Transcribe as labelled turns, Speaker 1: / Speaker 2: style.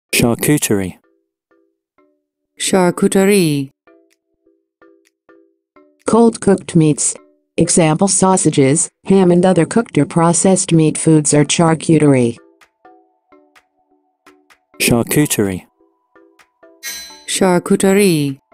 Speaker 1: Charcuterie.
Speaker 2: Charcuterie.
Speaker 3: Cold cooked meats. Example: sausages, ham and other cooked or processed meat foods are charcuterie.
Speaker 1: Charcuterie.
Speaker 2: Charcuterie.